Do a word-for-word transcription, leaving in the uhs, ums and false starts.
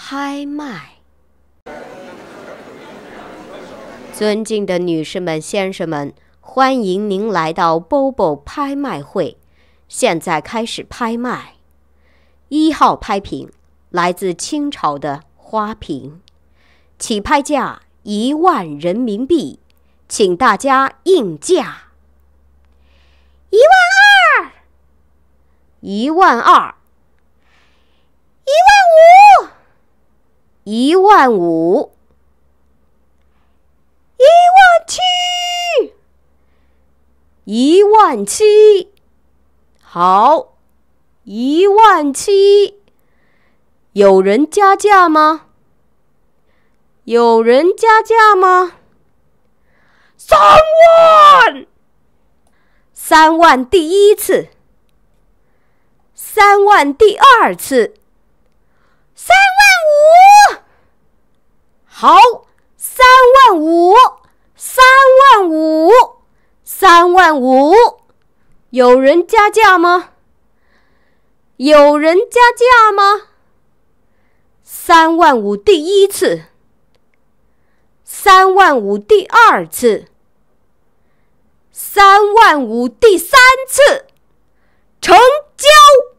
拍卖。尊敬的女士们、先生们，欢迎您来到 Bobo 拍卖会。现在开始拍卖。一号拍品来自清朝的花瓶，起拍价一万人民币，请大家应价。 一万二， 一万二， 一万五， 一万五， 一万七， 一万七，好，一万七。有人加价吗？有人加价吗？ 三万， 三万第一次，三万第二次， 三万五， 好，三万五，三万五，三万五。有人加价吗？有人加价吗？三万五第一次，三万五第二次，三万五第三次，成交。